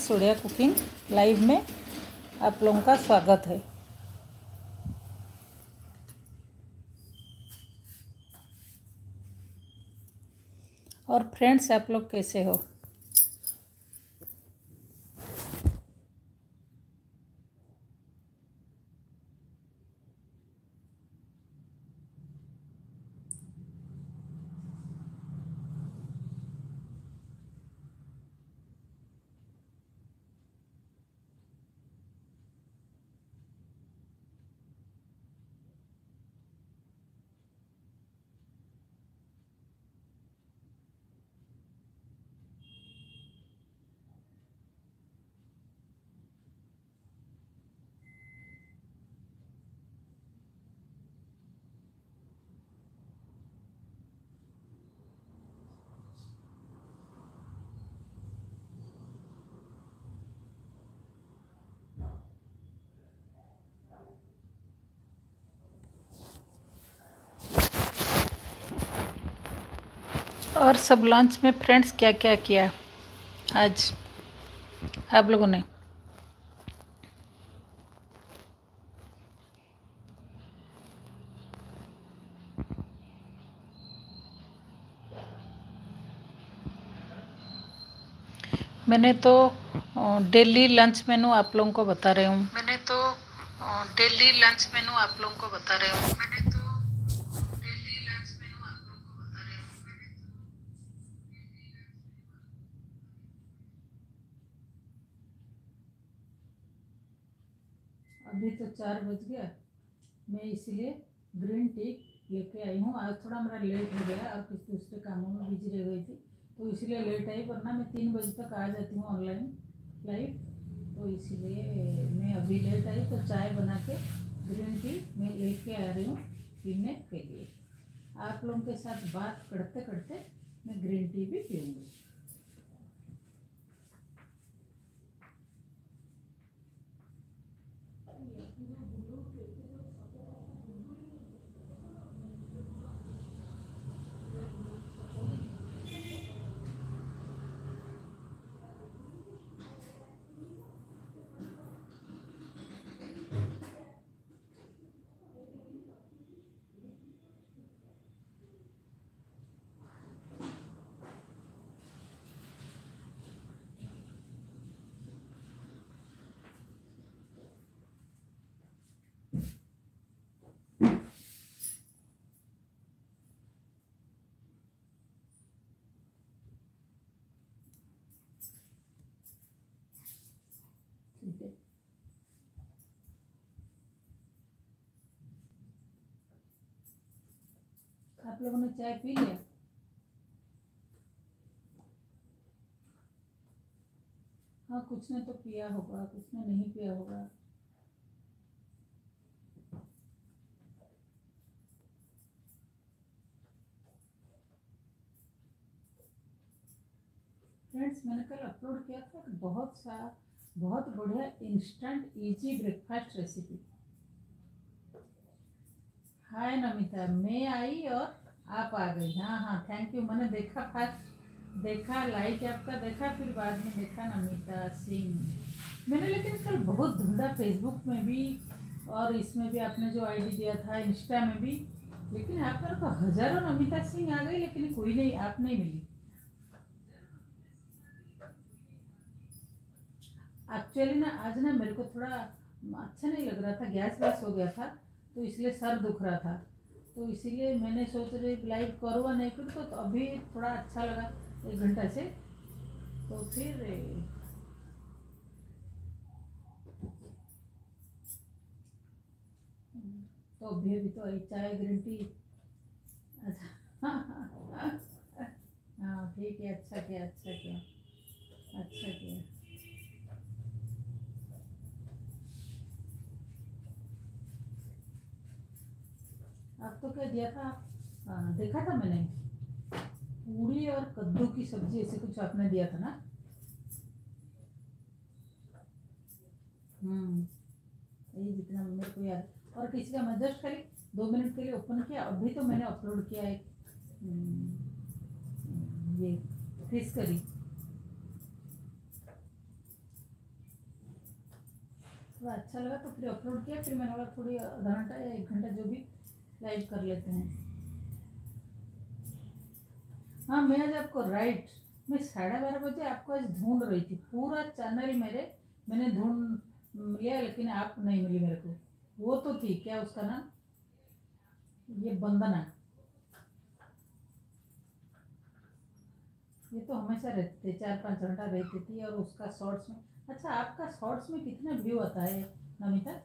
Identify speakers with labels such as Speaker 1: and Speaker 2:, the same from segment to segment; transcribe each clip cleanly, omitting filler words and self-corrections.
Speaker 1: सोडिया cooking live में आप लोगों का स्वागत है। और फ्रेंड्स, आप लोग कैसे हो? और सब लंच में फ्रेंड्स क्या क्या किया आज आप लोगों ने? मैंने तो डेली लंच मेनू आप लोगों को बता रही हूँ। मैंने तो डेली लंच मेनू आप लोगों को बता रही हूँ। अभी तो 4 बज गया, मैं इसलिए ग्रीन टी लेके आई हूँ। आज थोड़ा मेरा लेट हो गया और कुछ दूसरे कामों में बिजी रह गई थी, तो इसलिए लेट आई, वरना मैं 3 बजे तक आ जाती हूँ ऑनलाइन लाइव। तो इसलिए मैं अभी लेट आई, तो चाय बना के ग्रीन टी मैं लेके आ रही हूँ पीने के लिए। आप लोगों के साथ बात करते करते मैं ग्रीन टी भी पीऊँगी। ठीक है, आप लोगों ने चाय पी लिया? हाँ, कुछ ने तो पिया होगा, कुछ ने नहीं पिया होगा। फ्रेंड्स, मैंने कल अपलोड किया था बहुत बढ़िया instant easy breakfast recipe. Hi Namita, मैं आई और आप आ गई। हाँ हाँ, थैंक यू। मैंने देखा, फर्स्ट देखा, लाइक आपका देखा, फिर बाद में देखा नमिता सिंह। मैंने लेकिन कल बहुत ढूंढा फेसबुक में भी और इसमें भी, आपने जो आईडी दिया था इंस्टा में भी, लेकिन आप पर तो हजारों नमिता सिंह आ गई, लेकिन कोई नहीं, आप नहीं मिली। एक्चुअली ना, आज ना मेरे को थोड़ा अच्छा नहीं लग रहा था, गैस हो गया था, तो इसलिए सर दुख रहा था, तो इसीलिए मैंने सोच रही लाइव करूँ या नहीं करूँ, तो अभी थोड़ा अच्छा लगा 1 घंटा से, तो फिर तो अभी तो चाय ग्रीन टी। अच्छा हाँ ठीक है, अच्छा किया, अच्छा किया, अच्छा किया। आप तो क्या दिया था? देखा था मैंने, पूड़ी और कद्दू की सब्जी ऐसे कुछ आपने दिया था ना? यही जितना मेरे को याद। और किसी का मैं जस्ट खाली 2 मिनट के लिए ओपन किया, अभी तो मैंने अपलोड किया एक ये फिश करी। थोड़ा अच्छा लगा तो फिर अपलोड किया, फिर मैंने बोला थोड़ी आधा घंटा या 1 घंटा जो भी लाइव कर लेते हैं। हाँ मैं आज आपको राइट, मैं 12:30 बजे आपको आज ढूंढ रही थी, पूरा चैनल मैंने ढूंढ लिया, लेकिन आप नहीं मिली मेरे को। वो तो थी, क्या उसका नाम, ये बंदना, ये तो हमेशा रहती थी, 4-5 घंटा रहती थी, और उसका शॉर्ट्स में। अच्छा, आपका शॉर्ट्स में कितना व्यू आता है नमिता?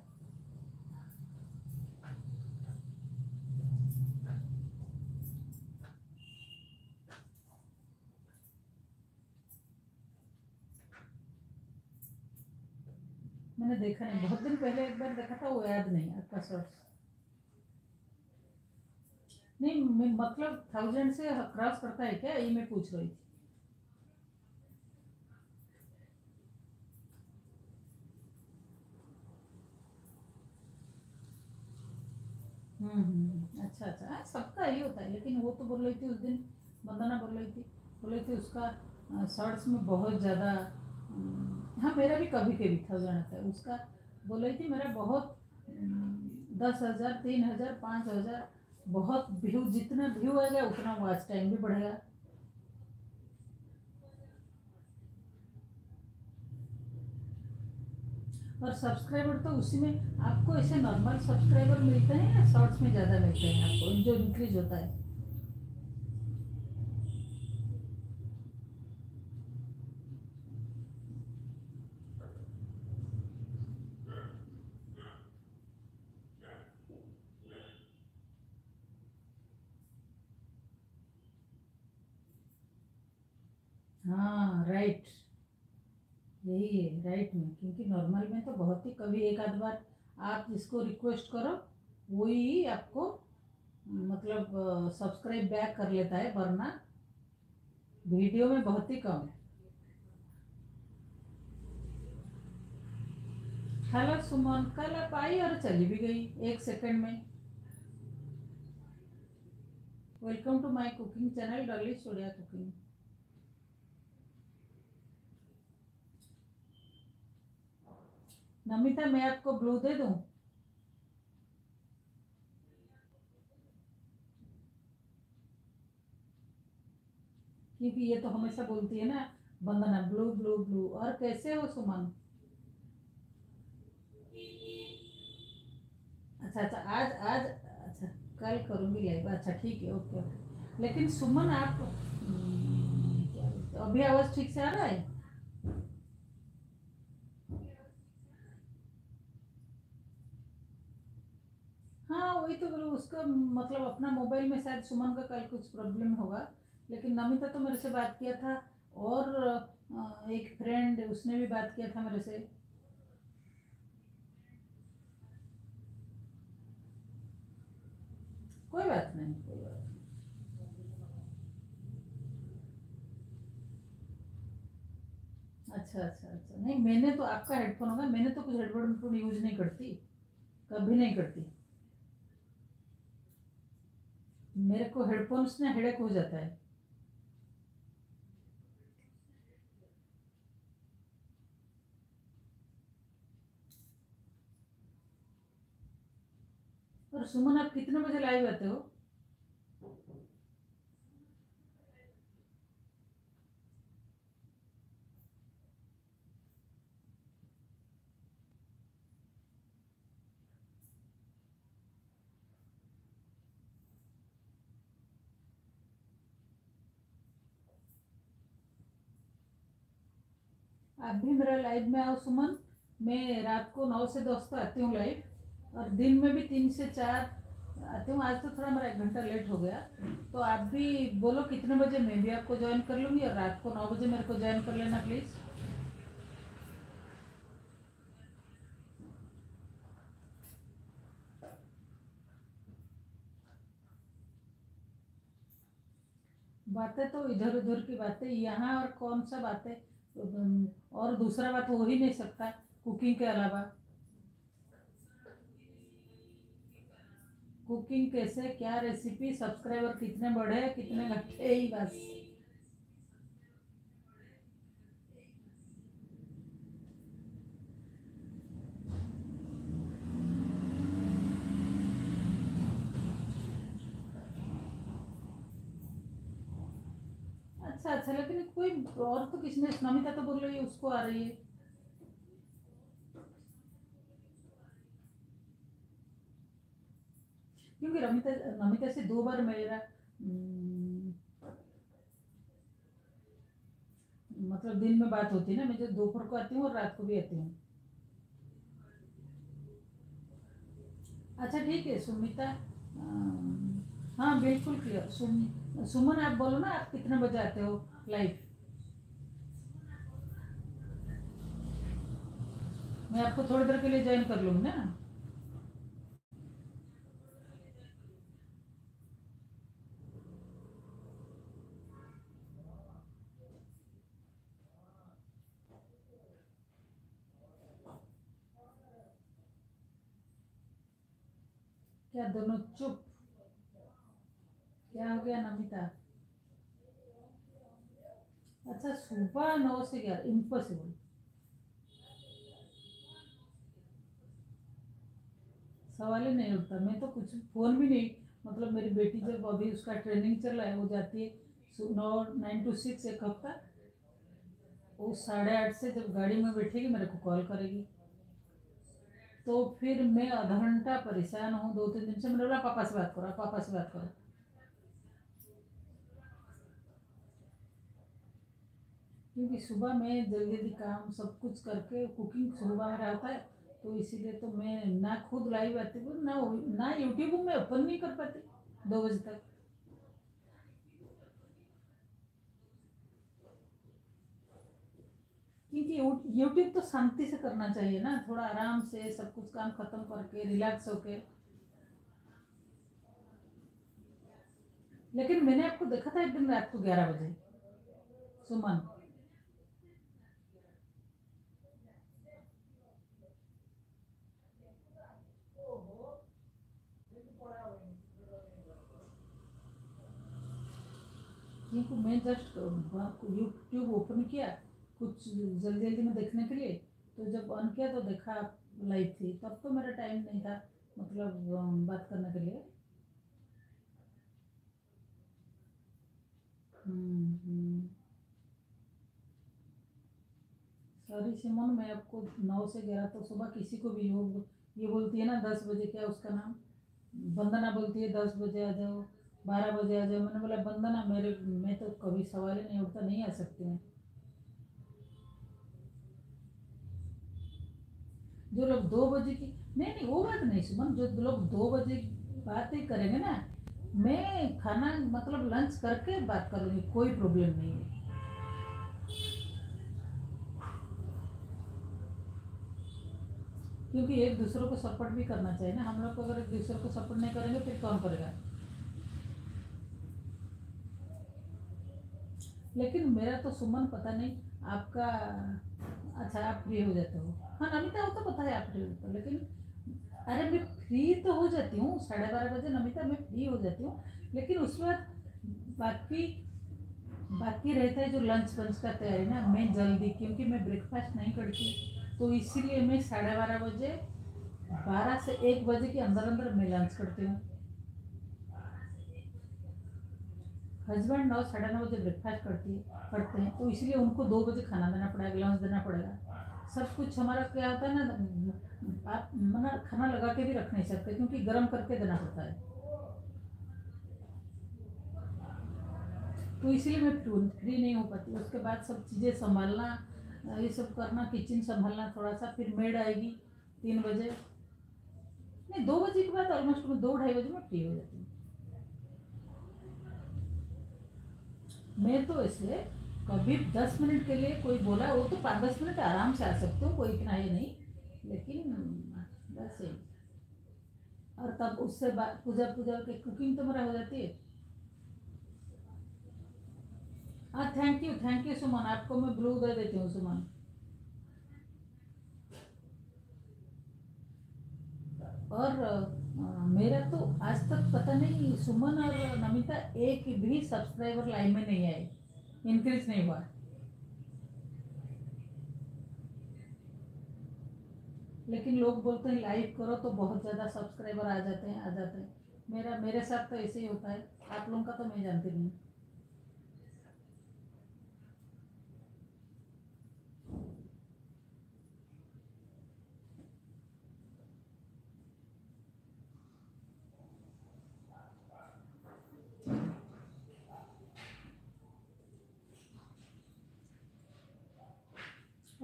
Speaker 1: मैंने देखा नहीं, बहुत दिन पहले एक बार देखा था, वो याद नहीं आपका शॉर्ट्स। नहीं मतलब 1000 से क्रॉस करता है क्या, ये मैं पूछ रही थी। अच्छा अच्छा, हाँ सबका यही होता है, लेकिन वो तो बोल रही थी उस दिन, वंदना बोल रही थी उसका शॉर्ट्स में बहुत ज़्यादा। हाँ मेरा भी कभी कभी 1000 आता है उसका। बोल रही थी मेरा बहुत 10,000, 3,000, 5,000, बहुत व्यू, जितना व्यू आएगा उतना वॉच टाइम भी बढ़ेगा। और सब्सक्राइबर तो उसी में आपको ऐसे नॉर्मल सब्सक्राइबर मिलते हैं या शॉर्ट्स में ज़्यादा मिलते हैं आपको, जो इंक्रीज होता है? हाँ राइट, यही है राइट में, क्योंकि नॉर्मल में तो बहुत ही कभी एक आध बार आप जिसको रिक्वेस्ट करो वही आपको मतलब सब्सक्राइब बैक कर लेता है, वरना वीडियो में बहुत ही कम है। हेलो सुमन, कल आप आई और चली भी गई 1 सेकंड में। Welcome to my cooking channel Dolly Sodia cooking. Namita मैं आपको ब्लू दे दूं? क्योंकि ये तो हमेशा बोलती है ना, वंदना ब्लू ब्लू ब्लू। और कैसे हो सुमन? अच्छा अच्छा, आज आज अच्छा, कल करूँगी लाइव, अच्छा ठीक है, ओके ओके। लेकिन सुमन आप क्या बोलते हो? अभी आवाज़ ठीक से आ रहा है? हाँ वही तो बोलो, उसका मतलब अपना मोबाइल में शायद सुमन का कल कुछ प्रॉब्लम होगा। लेकिन नमिता तो मेरे से बात किया था, और एक फ्रेंड उसने भी बात किया था मेरे से। कोई बात नहीं, कोई बात नहीं। अच्छा अच्छा अच्छा, नहीं मैंने तो आपका हेडफोन होगा, मैंने तो कुछ हेडफोन यूज नहीं करती, कभी नहीं करती। मेरे को हेडफोन्स में हेडेक हो जाता है। और सुमन आप कितने बजे लाइव आते हो? आप भी मेरा लाइव में आओ सुमन। मैं रात को 9 से 10 तो आती हूँ लाइव, और दिन में भी 3 से 4 आती हूँ। आज तो थोड़ा मेरा 1 घंटा लेट हो गया, तो आप भी बोलो कितने बजे, मैं भी आपको ज्वाइन कर लूँगी, और रात को 9 बजे मेरे को ज्वाइन कर लेना प्लीज़। बातें तो इधर उधर की बातें, यहाँ और कौन सा बातें, और दूसरा बात हो ही नहीं सकता कुकिंग के अलावा। कुकिंग कैसे, क्या रेसिपी, सब्सक्राइबर कितने बढ़े कितने घटे, ही बस। अच्छा अच्छा, लेकिन कोई और तो किसने, नमिता तो बोल रही है उसको आ रही है। क्योंकि नमिता नमिता से 2 बार मेरा मतलब दिन में बात होती है ना, मैं जो दोपहर को आती हूँ और रात को भी आती हूँ। अच्छा ठीक है सुमिता, हाँ बिल्कुल क्लियर। सुमन आप बोलो ना, आप कितने बजे आते हो लाइव? मैं आपको थोड़ी देर के लिए ज्वाइन कर लूँगी ना। क्या दोनों चुप? क्या हो गया नमिता? अच्छा सुबह 9 से 11 इम्पॉसिबल। सवाल ही नहीं उठता, मैं तो कुछ फ़ोन भी नहीं, मतलब मेरी बेटी जब अभी उसका ट्रेनिंग चल रहा है, वो जाती है 9 to 6 एक हफ्ता, वो 8:30 से जब गाड़ी में बैठेगी मेरे को कॉल करेगी। तो फिर मैं आधा घंटा परेशान हूँ, 2-3 दिन से। मैंने बोला पापा से बात करो, पापा से बात करो। क्योंकि सुबह में जल्दी जल्दी काम सब कुछ करके कुकिंग सुबह में रहता है, तो इसीलिए तो मैं ना खुद लाइव आती हूँ, ना यूट्यूब में ओपन नहीं कर पाती 2 बजे तक। क्योंकि यूट्यूब तो शांति से करना चाहिए ना, थोड़ा आराम से सब कुछ काम खत्म करके रिलैक्स होके। लेकिन मैंने आपको देखा था एक दिन रात को 11 बजे, सुमन। क्योंकि मैं जस्ट यूट्यूब ओपन किया कुछ जल्दी जल्दी में देखने के लिए, तो जब ऑन किया तो देखा आप लाइव थी, तब तो मेरा टाइम नहीं था, मतलब बात करने के लिए। सॉरी सिमोन, मैं आपको 9 से 11 तो सुबह किसी को भी हो, ये बोलती है ना 10 बजे, क्या उसका नाम, वंदना बोलती है 10 बजे आ जाओ, 12 बजे आ जाओ। मैंने बोला वंदना, मेरे मैं तो कभी सवाल ही नहीं उठता, नहीं आ सकती मैं। जो लोग 2 बजे की, नहीं नहीं वो बात नहीं सुमन, जो लोग 2 बजे बातें करेंगे ना, मैं खाना मतलब लंच करके बात करूँगी, कोई प्रॉब्लम नहीं है। क्योंकि एक दूसरे को सपोर्ट भी करना चाहिए ना, हम लोग को अगर एक दूसरे को सपोर्ट नहीं करेंगे फिर कौन करेगा? लेकिन मेरा तो सुमन पता नहीं आपका, अच्छा आप फ्री हो जाते हो, हाँ नमिता वो तो पता है आप फ्री होते हो, लेकिन अरे मैं फ्री तो हो जाती हूँ 12:30 बजे नमिता, मैं फ्री हो जाती हूँ, लेकिन उसके बाद बाकी बाकी रहता है जो लंच वंच का तैयारी ना, मैं जल्दी, क्योंकि मैं ब्रेकफास्ट नहीं करती, तो इसीलिए मैं 12:30 बजे, 12 से 1 बजे के अंदर अंदर मैं लंच करती हूँ। हस्बैंड 9 साढ़े 9 बजे ब्रेकफास्ट करते हैं, तो इसलिए उनको 2 बजे खाना देना पड़ेगा, लंच देना पड़ेगा। सब कुछ हमारा क्या होता है ना, आप मना खाना लगा के भी रख नहीं सकते, क्योंकि गर्म करके देना पड़ता है, तो इसीलिए मैं फ्री नहीं हो पाती। उसके बाद सब चीज़ें संभालना, ये सब करना, किचन संभालना थोड़ा सा, फिर मेड आएगी 3 बजे, नहीं 2 बजे के बाद ऑलमोस्ट मैं 2-2:30 बजे में फ्री हो जाती हूँ। मैं तो ऐसे कभी 10 मिनट के लिए कोई बोला, वो तो 5-10 मिनट आराम से आ सकते हो, कोई इतना ये नहीं, लेकिन बस यही। और तब उससे बाद पूजा पूजा के कुकिंग तो मेरा हो जाती है। हाँ थैंक यू सुमन, आपको मैं ब्लू दे देती हूँ सुमन। और मेरा तो आज तक पता नहीं सुमन और नमिता एक भी सब्सक्राइबर लाइन में नहीं आए, इंक्रीज नहीं हुआ। लेकिन लोग बोलते हैं लाइव करो तो बहुत ज़्यादा सब्सक्राइबर आ जाते हैं, आ जाते हैं। मेरे साथ तो ऐसे ही होता है, आप लोगों का तो मैं जानती नहीं।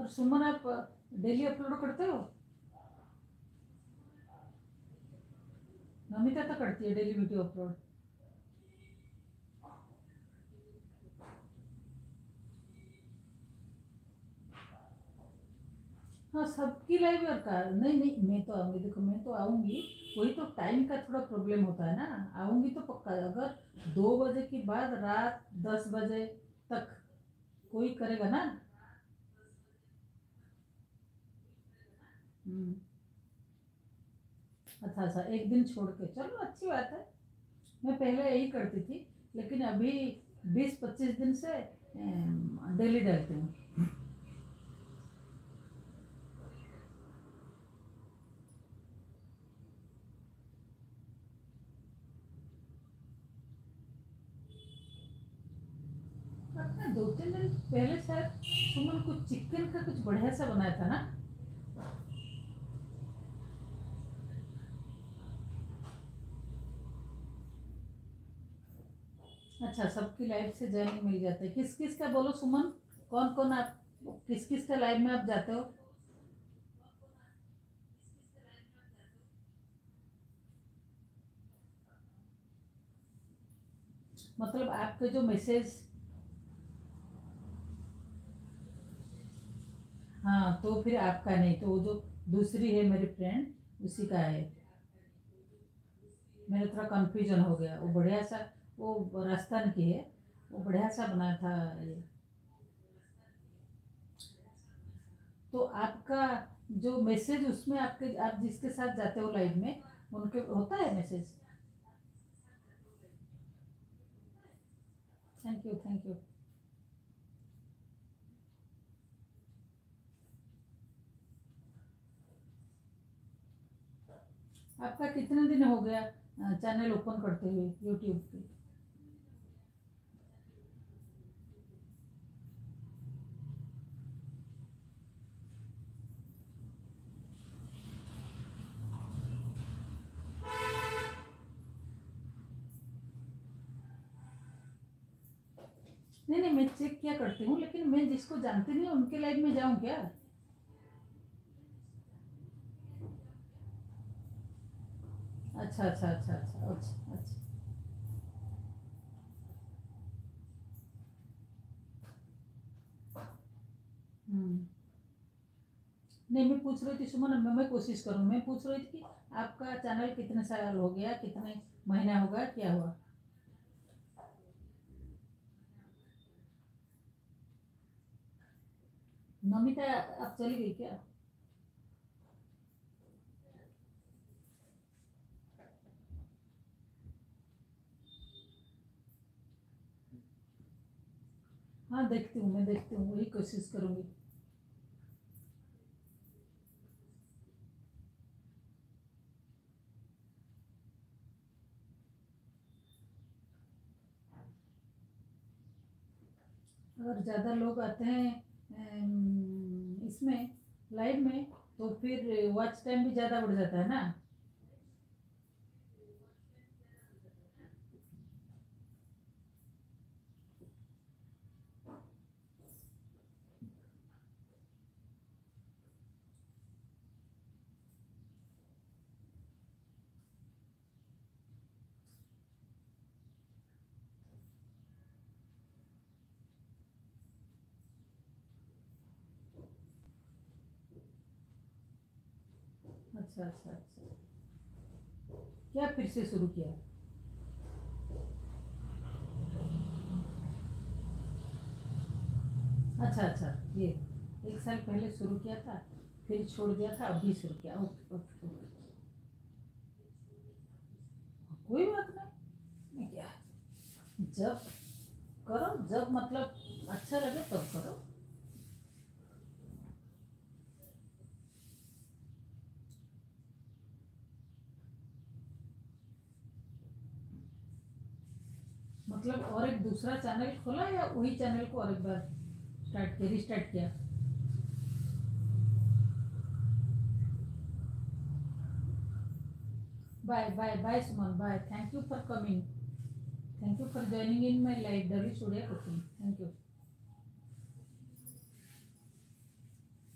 Speaker 1: और सुमन आप डेली अपलोड करते हो? नमिता तो करती है डेली वीडियो अपलोड। हाँ सबकी लाइव और का नहीं नहीं, मैं तो आऊँगी, देखो मैं तो आऊँगी, वही तो टाइम का थोड़ा प्रॉब्लम होता है ना। आऊँगी तो पक्का, अगर 2 बजे के बाद रात 10 बजे तक कोई करेगा ना। हम्म, अच्छा अच्छा, एक दिन छोड़ के, चलो अच्छी बात है। मैं पहले यही करती थी, लेकिन अभी 20-25 दिन से डेली डालती हूँ। अपना 2-3 दिन पहले शायद सुमन कुछ चिकन का कुछ बढ़िया सा बनाया था ना। अच्छा, सबकी लाइफ से जर्नी मिल जाता है, किस किस का बोलो सुमन, कौन कौन आप, किस किस का लाइफ में आप जाते हो? मतलब आपके जो मैसेज। हाँ तो फिर आपका नहीं, तो वो जो दूसरी है मेरी फ्रेंड उसी का है। मेरा थोड़ा कंफ्यूजन हो गया, वो बढ़िया सा, वो राजस्थान की है, वो बढ़िया सा बनाया था ये। तो आपका जो मैसेज उसमें, आपके आप जिसके साथ जाते हो लाइव में, उनके होता है message? Thank you thank you. आपका कितने दिन हो गया चैनल ओपन करते हुए यूट्यूब पे? नहीं नहीं, मैं चेक क्या करती हूँ, लेकिन मैं जिसको जानती नहीं उनके लाइव में जाऊँ क्या? अच्छा अच्छा अच्छा अच्छा अच्छा अच्छा। हम्म। नहीं, मैं पूछ रही थी सुमन, मैं कोशिश करूँ, मैं पूछ रही थी कि आपका चैनल कितने साल हो गया, कितने महीना होगा, क्या हुआ? नमिता आप चली गई क्या? हाँ देखती हूँ, मैं देखती हूँ, वही कोशिश करूँगी। अगर ज़्यादा लोग आते हैं इसमें लाइव में, तो फिर वॉच टाइम भी ज़्यादा बढ़ जाता है ना। अच्छा अच्छा अच्छा। क्या फिर से शुरू किया? अच्छा अच्छा, ये 1 साल पहले शुरू किया था, फिर छोड़ दिया था, अभी शुरू किया, ओके ओके ओके। कोई बात नहीं, क्या, जब करो, जब मतलब अच्छा लगे तब करो। मतलब और एक दूसरा चैनल खोला या वही चैनल को और एक बार स्टार्ट किया, रिस्टार्ट किया? Bye bye bye Suman, bye, thank you for coming, thank you for joining in my live Dolly studio cooking, thank you.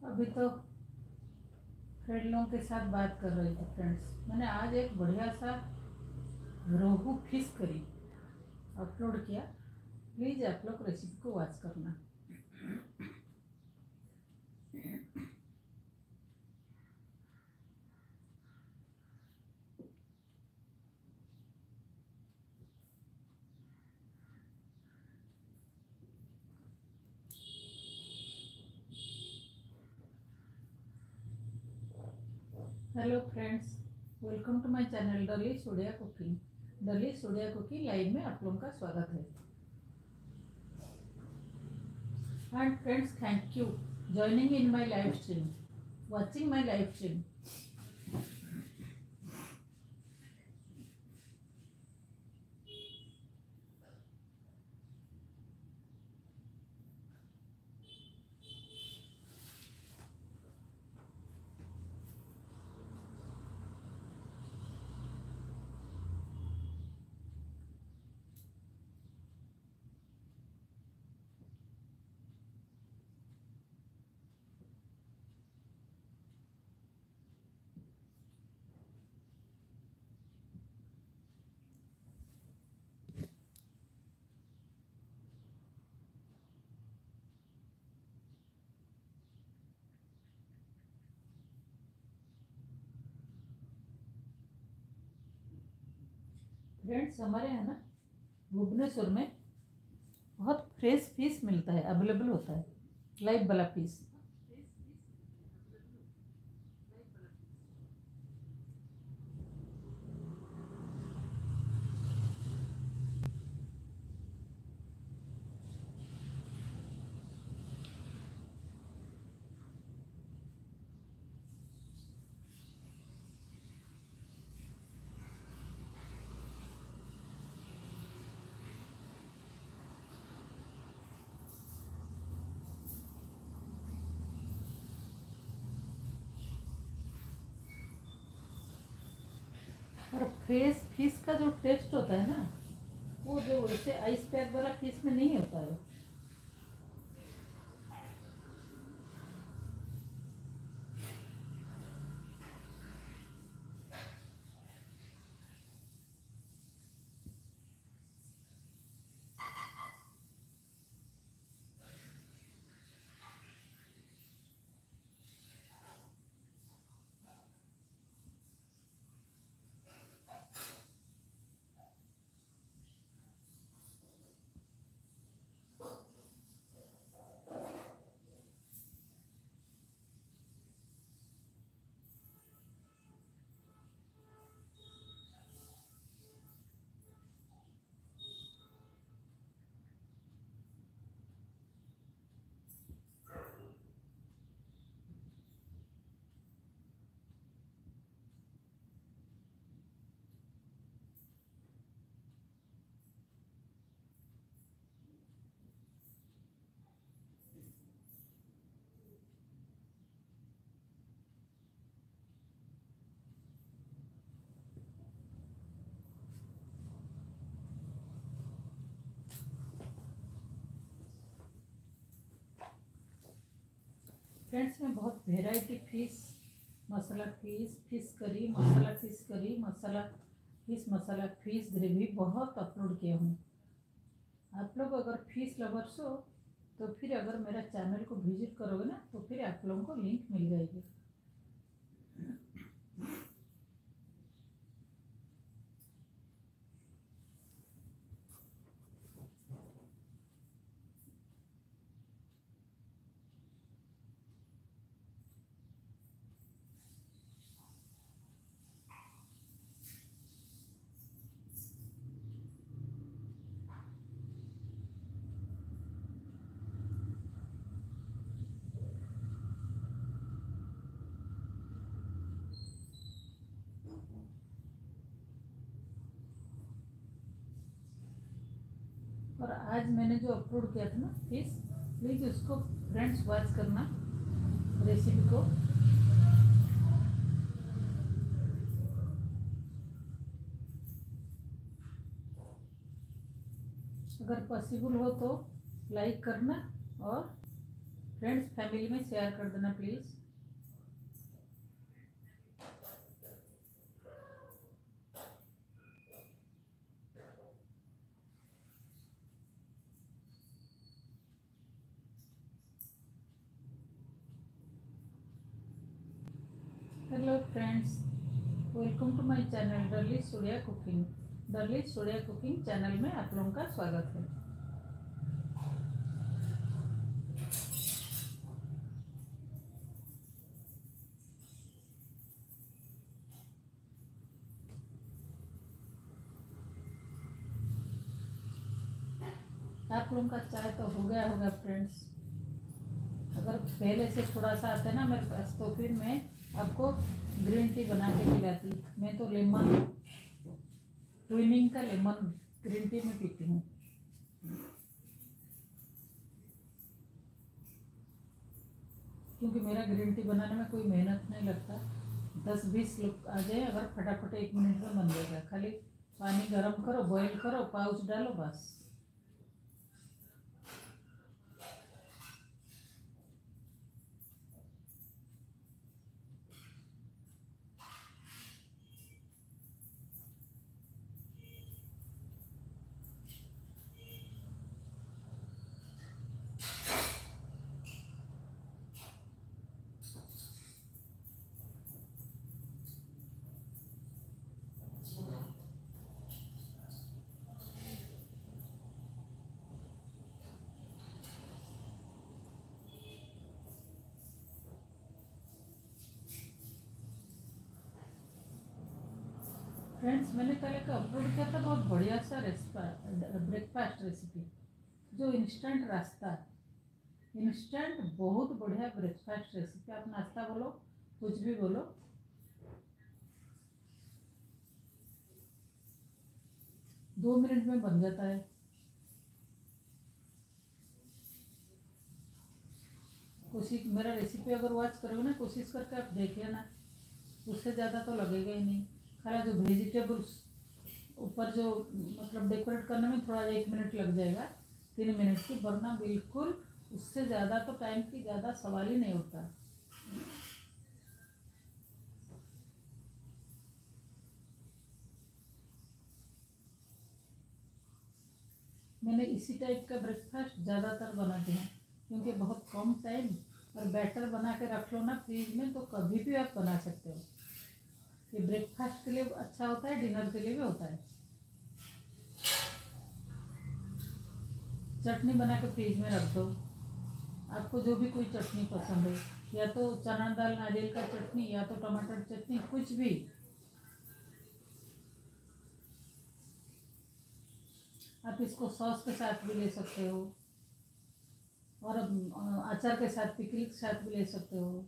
Speaker 1: अभी तो फ्रेंड लोगों के साथ बात कर रही थी फ्रेंड्स। मैंने आज एक बढ़िया सा रोहू फिश करी अपलोड किया। प्लीज़ आप लोग रेसिपी को वॉच करना। Hello friends, welcome to my channel Dolly Sodia cooking. डली सोडिया कुकिंग लाइव में आप लोगों का स्वागत है। And friends, thank you joining in my live stream, watching my live stream. Friends, हमारे यहाँ ना भुवनेश्वर में बहुत फ्रेश फिश मिलता है, अवेलेबल होता है, लाइव वाला फिश। और फ्रेश फिश का जो टेस्ट होता है ना, वो जो वैसे आइस पैक वाला फिश में नहीं होता है। फ्रेंड्स, मैं बहुत variety fish masala fish, fish curry masala, fish curry masala, fish masala, fish gravy बहुत अपलोड किया हूँ। आप लोग अगर फिश लवर्स हो तो फिर अगर मेरा चैनल को विजिट करोगे ना, तो फिर आप लोगों को लिंक मिल जाएगी। और आज मैंने जो अपलोड किया था ना फिश, प्लीज़ उसको फ्रेंड्स वॉच करना रेसिपी को। अगर पॉसिबल हो तो लाइक करना और फ्रेंड्स फैमिली में शेयर कर देना please. Hello friends, welcome to my channel Dolly Surya cooking. Dolly Surya cooking channel में आप लोगों का स्वागत है। आप लोगों का चाय तो हो गया होगा फ्रेंड्स। अगर पहले से थोड़ा सा आता है ना मेरे पास तो फिर मैं आपको ग्रीन टी बना के पिलाती। मैं तो लेमन ट्विनिंग का लेमन ग्रीन टी में पीती हूँ, क्योंकि मेरा ग्रीन टी बनाने में कोई मेहनत नहीं लगता। 10-20 लोग आ जाए अगर फटाफट 1 मिनट में बन जाएगा। खाली पानी गर्म करो, बॉईल करो, पाउच डालो, बस। फ्रेंड्स, मैंने कल एक अपलोड किया था बहुत बढ़िया सा ब्रेकफास्ट रेसिपी, जो इंस्टेंट रास्ता, इंस्टेंट बहुत बढ़िया ब्रेकफास्ट रेसिपी। आप नाश्ता बोलो, कुछ भी बोलो, 2 मिनट में बन जाता है। कोशिश, मेरा रेसिपी अगर वॉच करोगे ना, कोशिश करके आप देखिए ना, उससे ज़्यादा तो लगेगा ही नहीं। खाली जो वेजिटेबल्स ऊपर जो मतलब डेकोरेट करने में थोड़ा 1 मिनट लग जाएगा, 3 मिनट की, वरना बिल्कुल उससे ज़्यादा तो टाइम की ज़्यादा सवाल ही नहीं उठता। मैंने इसी टाइप का ब्रेकफास्ट ज़्यादातर बनाती हूँ, क्योंकि बहुत कम टाइम और बैटर बना के रख लो ना फ्रिज में, तो कभी भी आप बना सकते हो। ये ब्रेकफास्ट के लिए अच्छा होता है, डिनर के लिए भी होता है। चटनी बना के फ्रिज में रख दो, आपको जो भी कोई चटनी पसंद है, या तो चना दाल नारियल का चटनी, या तो टमाटर चटनी, कुछ भी। आप इसको सॉस के साथ भी ले सकते हो, और अचार के साथ, पिकल के साथ भी ले सकते हो।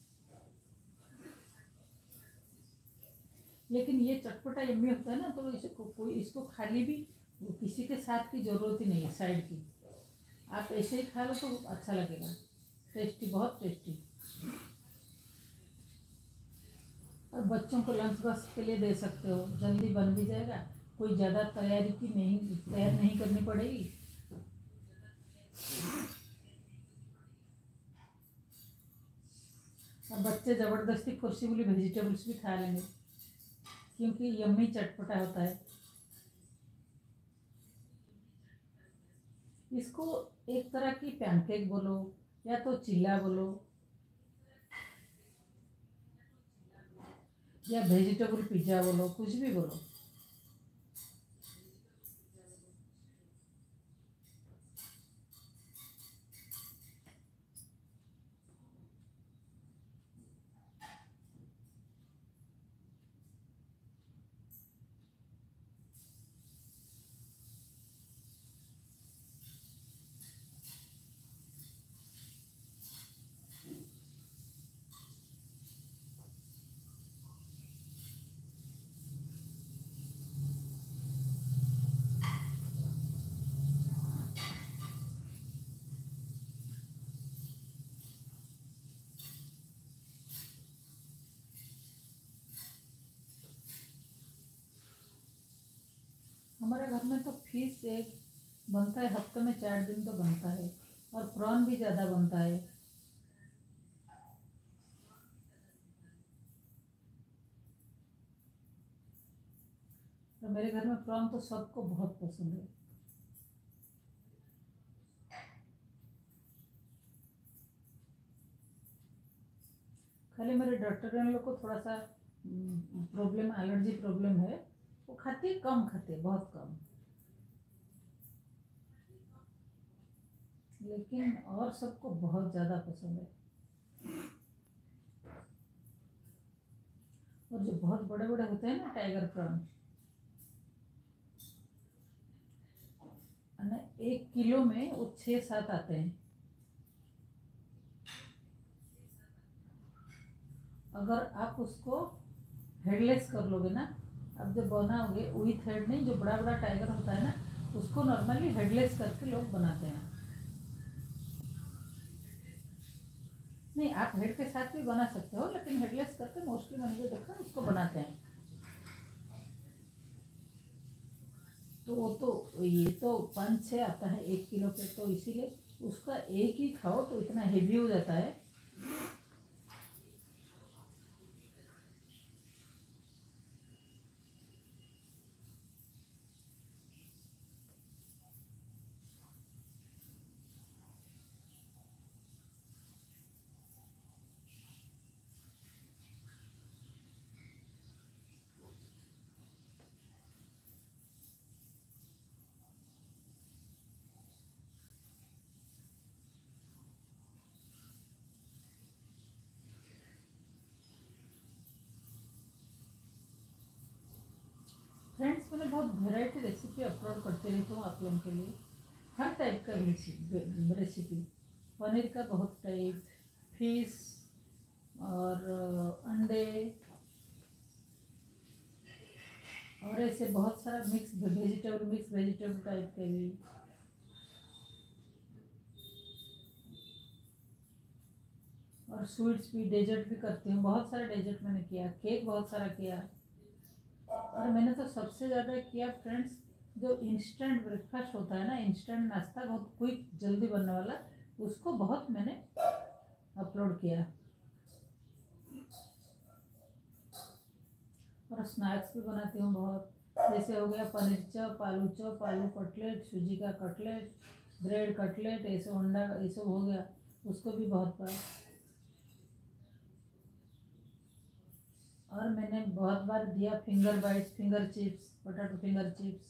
Speaker 1: लेकिन ये चटपटा यम्मी होता है ना, तो इसको कोई, इसको खाली भी किसी के साथ की ज़रूरत ही नहीं है साइड की। आप ऐसे ही खा लो तो अच्छा लगेगा, टेस्टी, बहुत टेस्टी। और बच्चों को लंच बॉक्स के लिए दे सकते हो, जल्दी बन भी जाएगा, कोई ज़्यादा तैयार नहीं करनी पड़ेगी। और बच्चे ज़बरदस्ती फोर्सिबली वेजिटेबल्स भी खा लेंगे, क्योंकि यम्मी चटपटा होता है। इसको एक तरह की पैनकेक बोलो, या तो चिल्ला बोलो, या वेजिटेबल पिज्ज़ा बोलो, कुछ भी बोलो। हमारे घर में तो फिश एक बनता है, हफ्ते में 4 दिन तो बनता है, और प्रॉन भी ज़्यादा बनता है। और मेरे घर में प्रॉन तो सबको बहुत पसंद है। खाली मेरे डॉक्टर इन लोग को थोड़ा सा प्रॉब्लम, एलर्जी प्रॉब्लम है। वो खाते कम, खाते बहुत कम, लेकिन और सबको बहुत ज़्यादा पसंद है। और जो बहुत बड़े बड़े होते हैं ना टाइगर प्रॉन, 1 किलो में वो 6-7 आते हैं। अगर आप उसको हेडलेस कर लोगे ना, अब जब बनाओगे विथ हेड नहीं, जो बड़ा बड़ा टाइगर होता है ना, उसको नॉर्मली हेडलेस करके लोग बनाते हैं। नहीं, आप हेड के साथ भी बना सकते हो, लेकिन हेडलेस करके मोस्टली मैंने जो देखा उसको बनाते हैं। तो वो तो ये तो 5-6 आता है 1 किलो पे, तो इसीलिए उसका एक ही खाओ तो इतना हेवी हो जाता है। फ्रेंड्स, मैंने बहुत वेराइटी रेसिपी अपलोड करते रहती हूँ आप लोगों के लिए। हर टाइप का रेसिपी, पनीर का बहुत टाइप, फिश और अंडे, और ऐसे बहुत सारा मिक्स वेजिटेबल टाइप के भी। और स्वीट्स भी, डेजर्ट भी करती हूँ। बहुत सारे डेजर्ट मैंने किया, केक बहुत सारा किया। और मैंने तो सबसे ज़्यादा किया फ्रेंड्स, जो इंस्टेंट ब्रेकफास्ट होता है ना, इंस्टेंट नाश्ता, बहुत क्विक जल्दी बनने वाला, उसको बहुत मैंने अपलोड किया। और स्नैक्स भी बनाती हूँ बहुत, जैसे हो गया पनीर चॉप, आलू कटलेट, सूजी का कटलेट, ब्रेड कटलेट, ऐसे अंडा, ये सब हो गया, उसको भी बहुत बार। और मैंने बहुत बार दिया finger bites, finger chips, potato finger chips.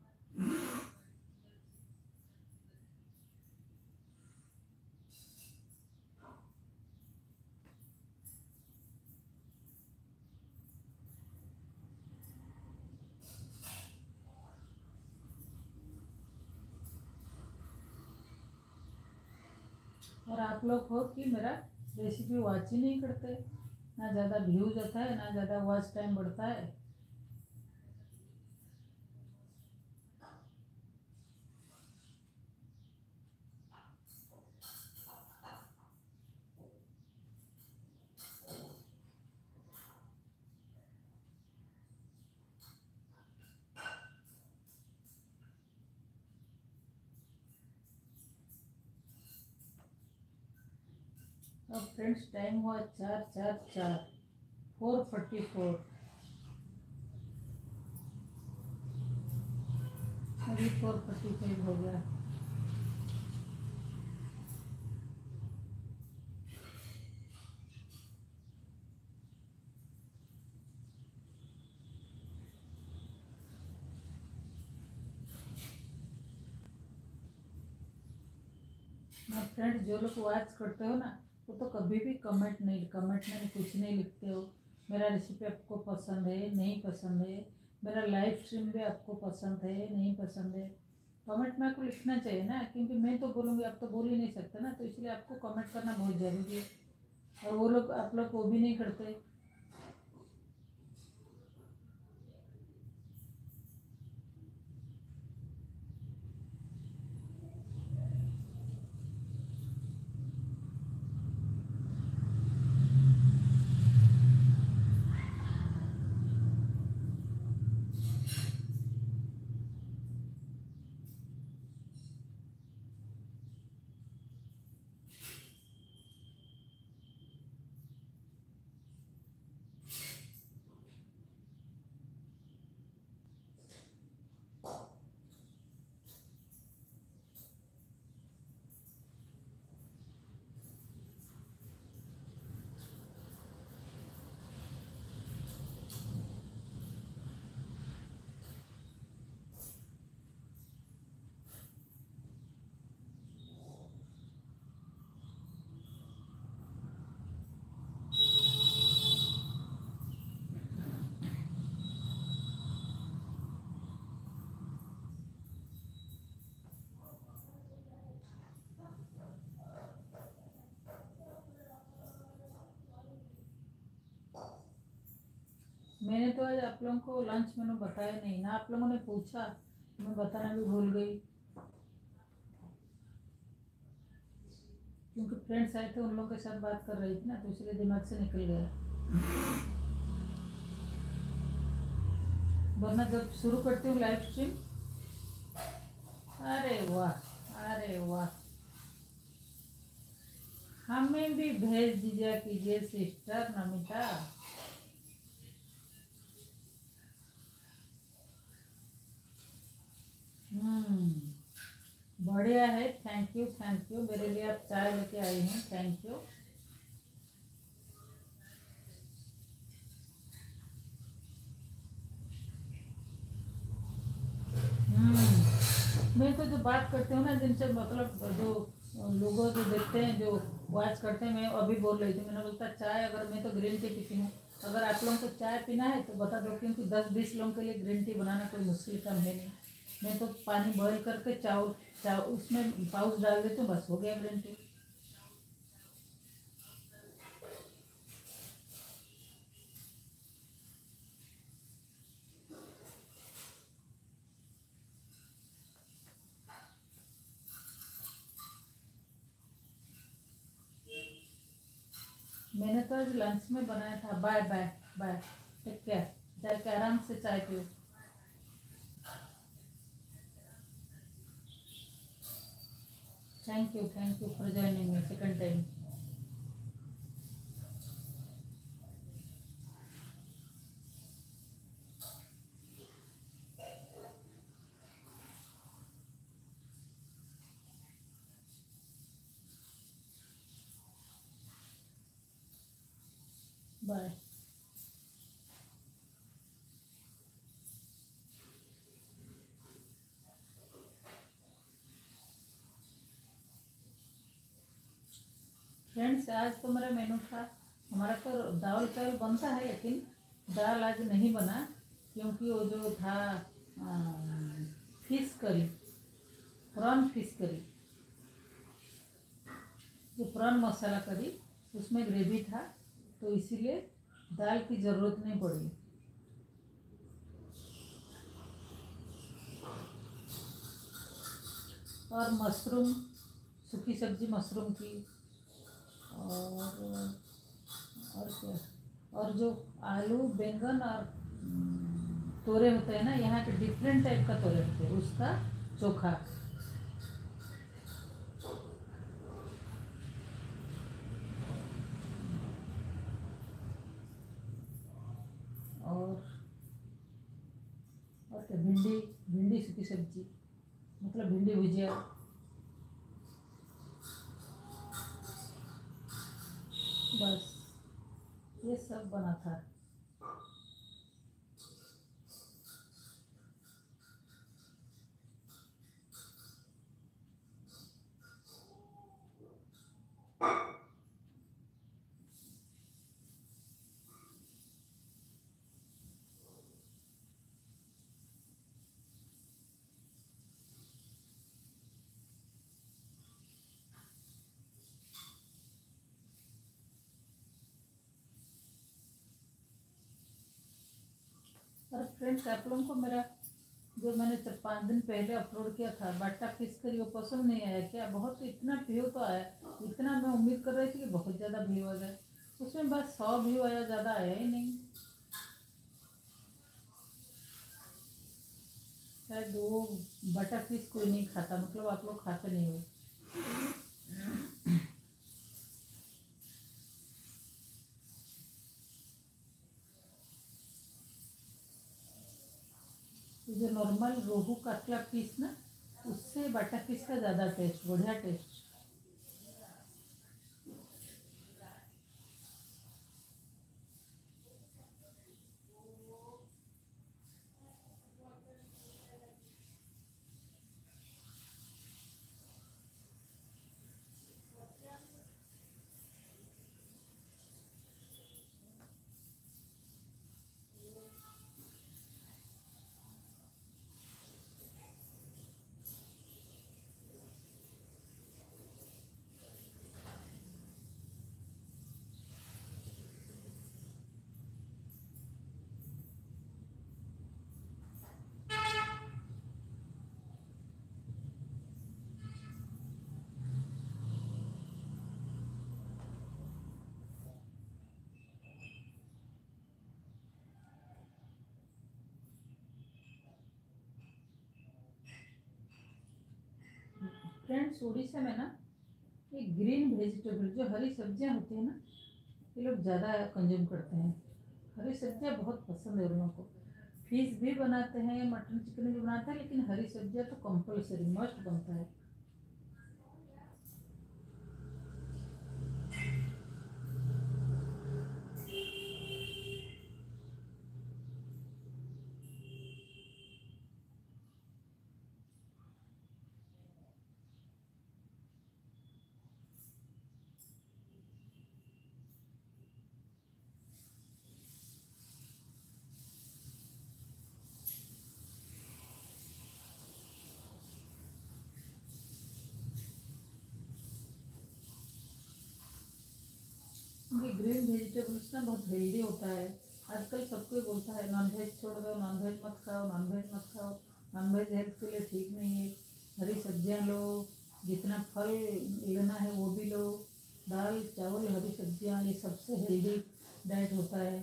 Speaker 1: और आप लोग हो कि मेरा रेसिपी वॉच ही नहीं करते, ना ज़्यादा व्यूज आता है, ना ज़्यादा वॉच टाइम बढ़ता है। अब फ्रेंड्स टाइम हुआ 4:44, 4:44, अभी 4:45 हो गया। फ्रेंड्स, जो लोग वॉच करते हो ना, वो तो कभी भी कमेंट में कुछ नहीं लिखते हो। मेरा रेसिपी आपको पसंद है, नहीं पसंद है, मेरा लाइव स्ट्रीम भी आपको पसंद है, नहीं पसंद है। कमेंट में आपको लिखना चाहिए ना, क्योंकि मैं तो बोलूँगी, आप तो बोल ही नहीं सकते ना, तो इसलिए आपको कमेंट करना बहुत ज़रूरी है। और वो लोग, आप लोग वो भी नहीं करते। मैंने तो आज आप लोगों को लंच मेनू बताया नहीं ना, आप लोगों ने पूछा, मैं बताना भी भूल गई, क्योंकि फ्रेंड्स आए थे, उन लोगों के साथ बात कर रही थी ना, तो इसलिए दिमाग से निकल गया। वरना जब शुरू करती हूँ लाइव स्ट्रीम, अरे वाह, अरे वाह, हमें भी भेज दीजिए कीजिए सिस्टर नमिता। बढ़िया है, थैंक यू मेरे लिए आप चाय लेके आई हैं, थैंक यू। मैं तो जो बात करती हूँ ना, जिनसे मतलब जो लोगों जो देखते हैं, जो वॉच करते हैं, मैं अभी बोल रही थी, मैंने बोलता चाय, अगर मैं तो ग्रीन टी पीती हूँ, अगर आप लोगों को चाय पीना है तो बता दो, क्योंकि 10-20 लोगों के लिए ग्रीन टी बनाना कोई मुश्किल काम है नहीं। मैं तो पानी बॉयल करके चावल उसमें पाउच डाल देती हूँ, बस हो गया ग्रीन टी। मैंने तो आज लंच में बनाया था। Bye bye bye, take care, जाके आराम से चाय पियो। Thank you for joining me second time. Bye. Friends, आज तो मेरा मेनू था, हमारा तो दाल चावल बनता है, लेकिन दाल आज नहीं बना, क्योंकि वो जो था fish curry, prawn fish curry, जो प्रॉन मसाला करी, उसमें ग्रेवी था, तो इसीलिए दाल की ज़रूरत नहीं पड़ी। और मशरूम, सूखी सब्जी मशरूम की, और क्या, और जो आलू बैंगन और तोरे होते हैं ना, यहाँ पे डिफरेंट टाइप का तोरे होते हैं, उसका चोखा। और क्या, भिंडी, भिंडी सूखी सब्जी, मतलब भिंडी भुजिया, बस ये सब बना था। और फ्रेंड्स, आप लोगों को मेरा जो मैंने 4-5 दिन पहले अपलोड किया था बाटा फिश करी, वो पसंद नहीं आया क्या? बहुत, इतना व्यू तो आया, इतना मैं उम्मीद कर रही थी कि बहुत ज़्यादा व्यू आ जाए, उसमें बस 100 व्यू आया, ज़्यादा आया ही नहीं। शायद वो बटर फिश कोई नहीं खाता, मतलब आप लोग खाते नहीं हो। तो जो नॉर्मल रोहू कतला फिश ना, उससे बटर फिश का ज़्यादा टेस्ट, बढ़िया टेस्ट। फ्रेंड्स उड़ीसा में ना ये ग्रीन वेजिटेबल जो हरी सब्जियां होती है ना, ये लोग ज़्यादा कंज्यूम करते हैं। हरी सब्जियां बहुत पसंद है उन लोगों को। फिश भी बनाते हैं, मटन चिकन भी बनाते हैं, लेकिन हरी सब्जियां तो कंपलसरी मस्ट बनता है। ये ग्रीन वेजिटेबल्स ना बहुत हेल्दी होता है। आजकल सब कोई बोलता है नॉनवेज छोड़ दो, नॉनवेज मत खाओ, नॉनवेज मत खाओ, नॉनवेज हेल्थ के लिए ठीक नहीं है। हरी सब्जियां लो, जितना फल लेना है वो भी लो, दाल चावल हरी सब्जियां, ये सबसे हेल्दी डाइट होता है।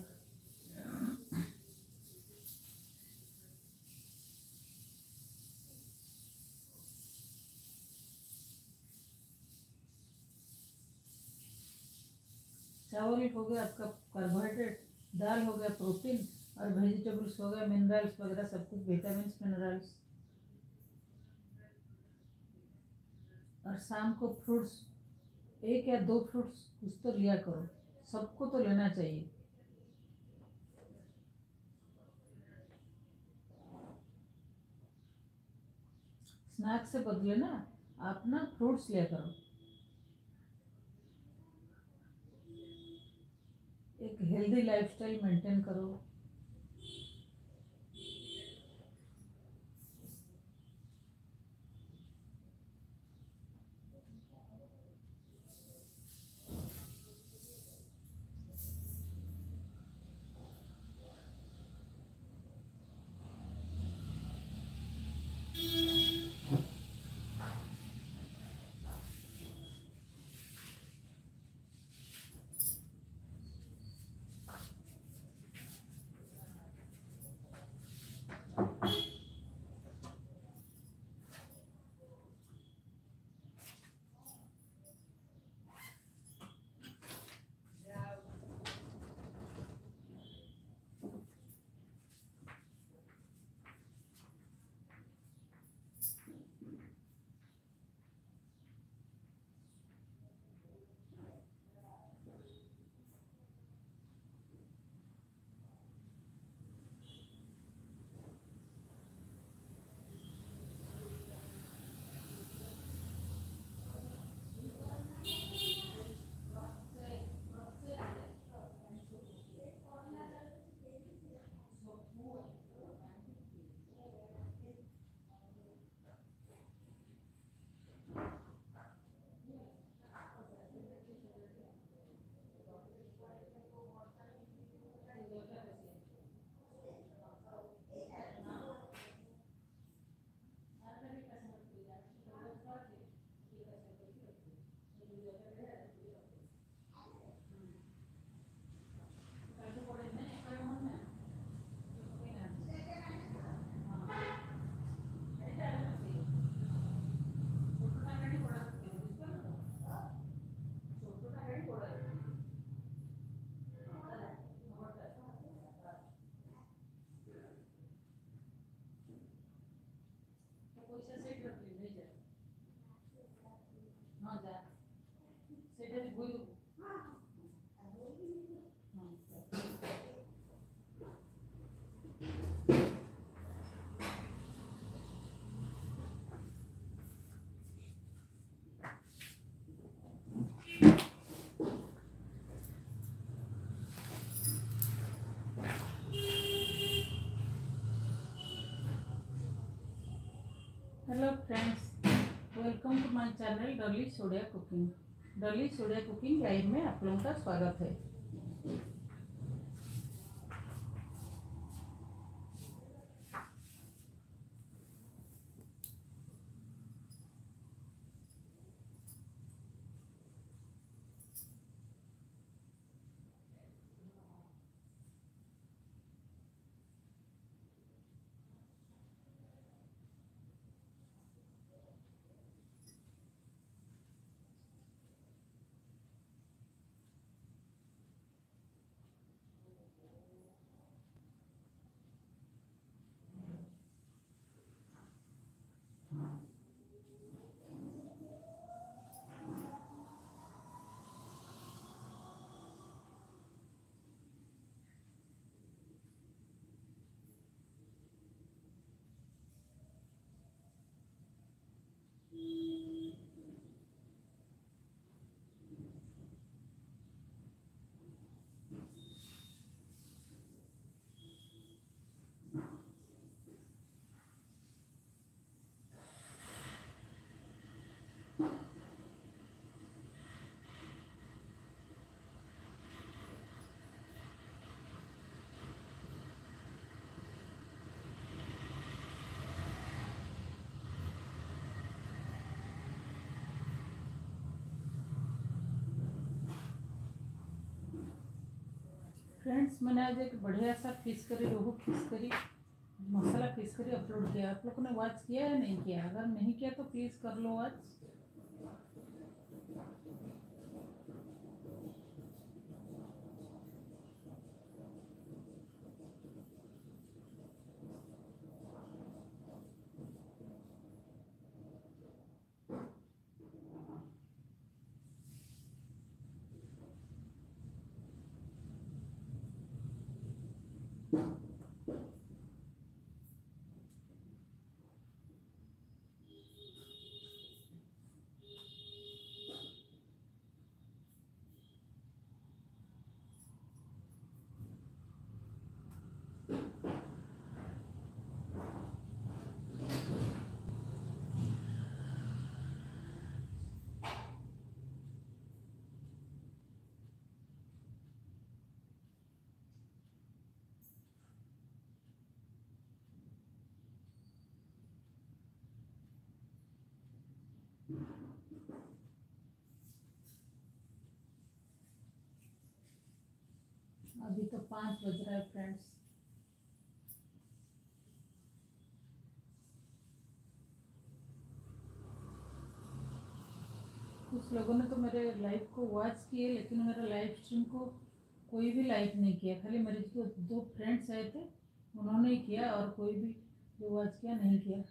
Speaker 1: चावल हो गया आपका कार्बोहाइड्रेट, दाल हो गया प्रोटीन, और वेजिटेबल्स हो गया मिनरल्स वगैरह सब कुछ, विटामिन मिनरल्स। और शाम को फ्रूट्स, एक या दो फ्रूट्स कुछ तो लिया करो, सबको तो लेना चाहिए। स्नैक्स से बदले ना आप ना फ्रूट्स लिया करो। एक हेल्दी लाइफस्टाइल मेंटेन करो। हाँ जा सेटा भी भूल। Hello friends, welcome to my channel Dolly Sodia cooking. Dolly Sodia cooking live में आप लोगों का स्वागत है। फ्रेंड्स, मैंने आज एक बढ़िया सा फिश करी, रोहू fish curry masala fish curry upload किया। आप लोगों ने वॉच किया या नहीं किया? अगर नहीं किया तो प्लीज़ कर लो वॉच। अभी तो 5 बज रहा है फ्रेंड्स। कुछ लोगों ने तो मेरे लाइव को वॉच किए, लेकिन मेरा लाइव स्ट्रीम को कोई भी लाइक नहीं किया। खाली मेरे जो 2 फ्रेंड्स आए थे उन्होंने ही किया, और कोई भी जो वॉच किया नहीं किया।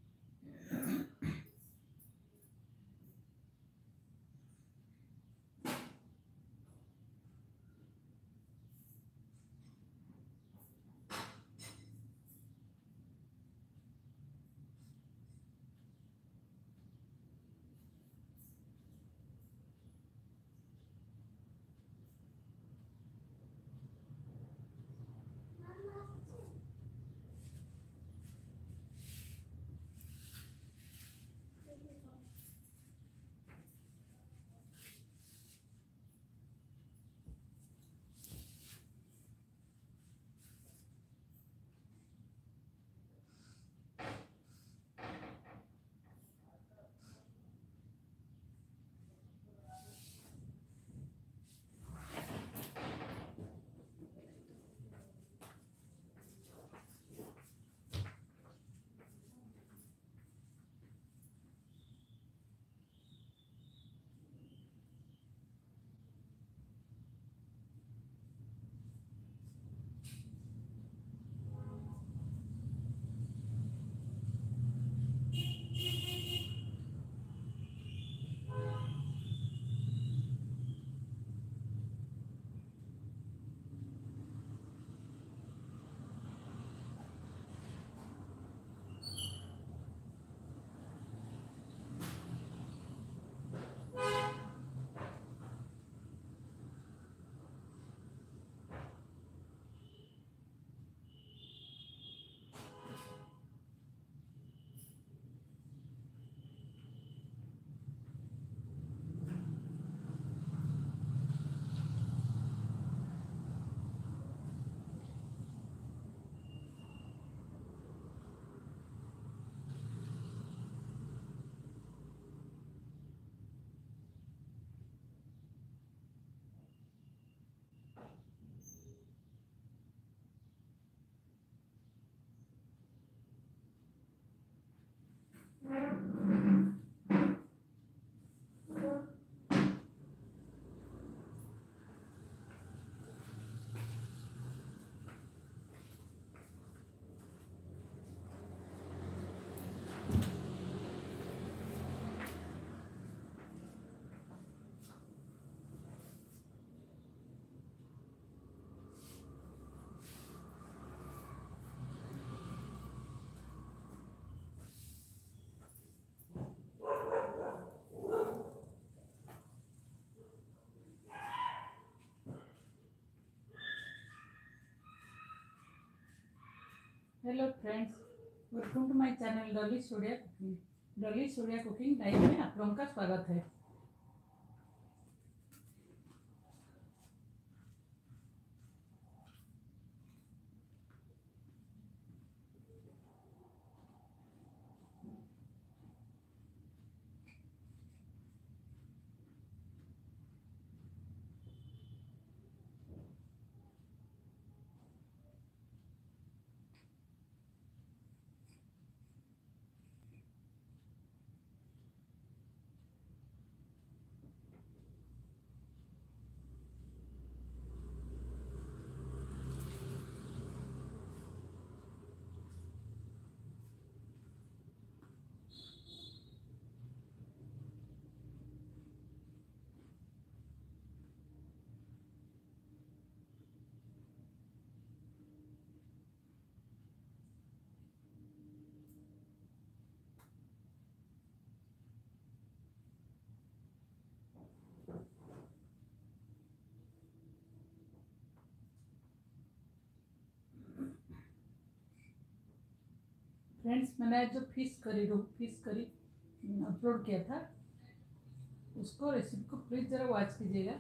Speaker 1: Hello friends, welcome to my channel Dolly Surya cooking. Dolly Surya cooking live में आप लोगों का स्वागत है। फ्रेंड्स, मैंने जो फिश करी अपलोड किया था, उसको रेसिपी को प्लीज़ ज़रा वॉच कीजिएगा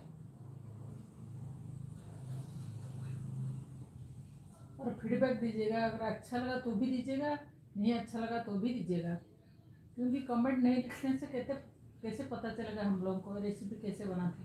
Speaker 1: और फीडबैक दीजिएगा। अगर अच्छा लगा तो भी दीजिएगा, नहीं अच्छा लगा तो भी दीजिएगा, क्योंकि कमेंट नहीं लिखने से कैसे कैसे पता चलेगा हम लोगों को रेसिपी कैसे बनाते।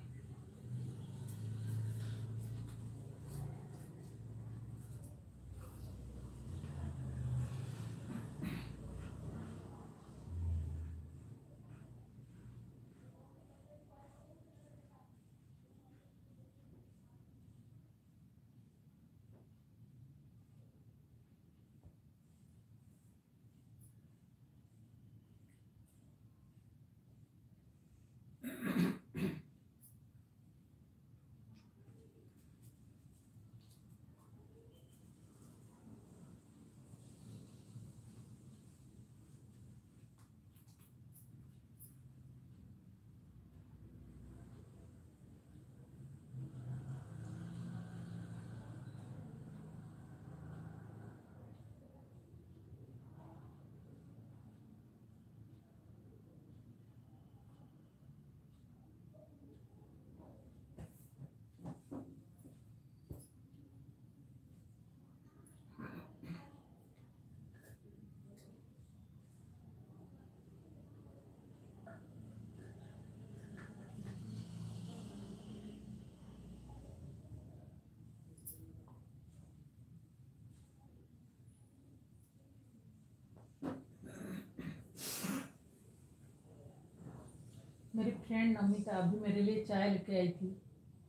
Speaker 1: मेरी फ्रेंड नमिता अभी मेरे लिए चाय लेके आई थी।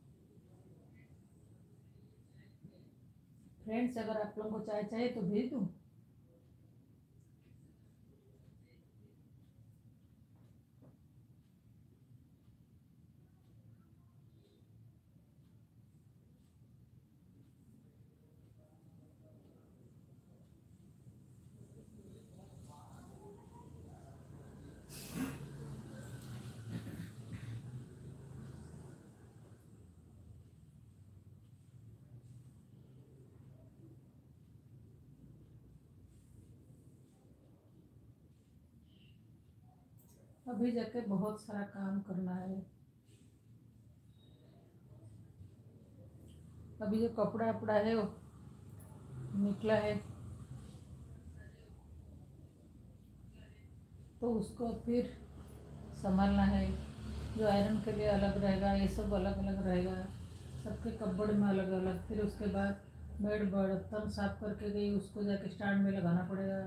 Speaker 1: फ्रेंड्स, अगर आप लोगों को चाय चाहिए तो भेज दूँ। अभी जाके बहुत सारा काम करना है। अभी जो कपड़ा वपड़ा है वो निकला है, तो उसको फिर संभालना है। जो आयरन के लिए अलग रहेगा, ये सब अलग अलग रहेगा, सबके कपबोर्ड में अलग अलग। फिर उसके बाद मेड बर्तन साफ करके गई, उसको जाके स्टैंड में लगाना पड़ेगा।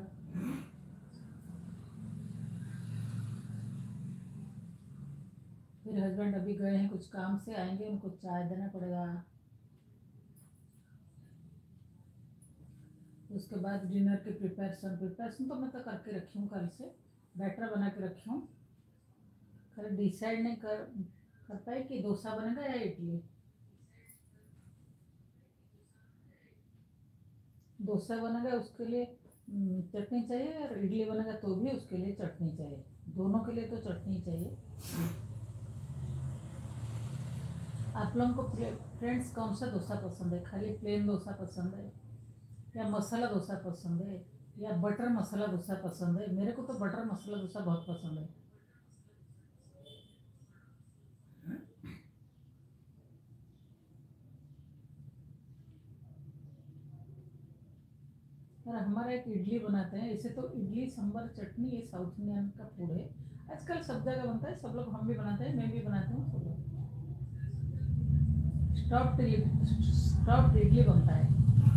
Speaker 1: फिर हस्बैंड अभी गए हैं कुछ काम से, आएंगे, उनको चाय देना पड़ेगा। उसके बाद डिनर की प्रिपरेशन तो मैं तो करके रखी हूँ, कल से बैटर बना के रखी हूँ। खाली डिसाइड नहीं कर पाए कि डोसा बनेगा या इडली। डोसा बनेगा उसके लिए चटनी चाहिए, और इडली बनेगा तो भी उसके लिए चटनी चाहिए। दोनों के लिए तो चटनी चाहिए। आप लोगों को फ्रेंड्स कौन सा डोसा पसंद है? खाली प्लेन डोसा पसंद है, या मसाला डोसा पसंद है, या बटर मसाला डोसा पसंद है? मेरे को तो बटर मसाला डोसा बहुत पसंद है। और हमारा एक इडली बनाते हैं, इसे तो इडली सांभर चटनी, ये साउथ इंडियन का फूड है। आजकल सब जगह बनता है, सब लोग, हम भी बनाते हैं, मैं भी बनाती हूँ, सब लोग। स्टॉप्ड इडली बनता है।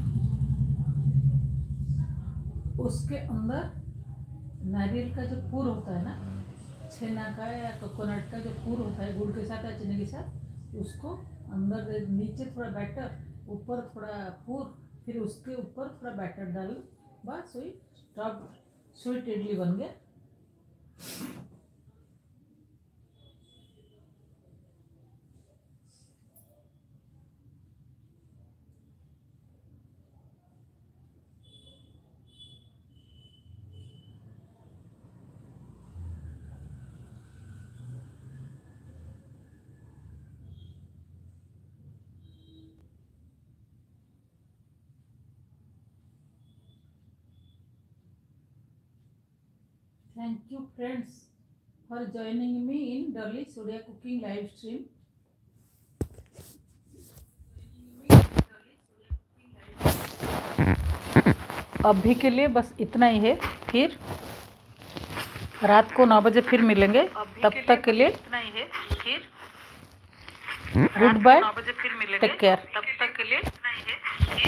Speaker 1: उसके अंदर नारियल का जो पूर होता है ना, छेना का या कोकोनट का जो पूर होता है, गुड़ के साथ या चीनी के साथ, उसको अंदर नीचे थोड़ा बैटर, ऊपर थोड़ा पूर, फिर उसके ऊपर थोड़ा बैटर डाल, बस वही स्टॉप्ड स्वीट इडली बन गया। Thank you friends for joining me in Dolly Surya cooking live stream. अभी के लिए बस इतना ही है, फिर रात को 9 बजे फिर मिलेंगे। तब तक के लिए इतना ही है, फिर गुड बाय, टेक केयर। तब तक के लिए